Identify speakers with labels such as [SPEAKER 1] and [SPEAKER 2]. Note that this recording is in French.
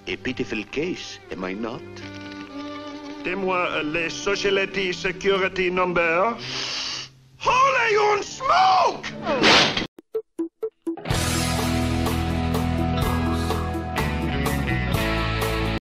[SPEAKER 1] A pitiful case, am I not?
[SPEAKER 2] Dis-moi les Society Security Number. Holy on smoke!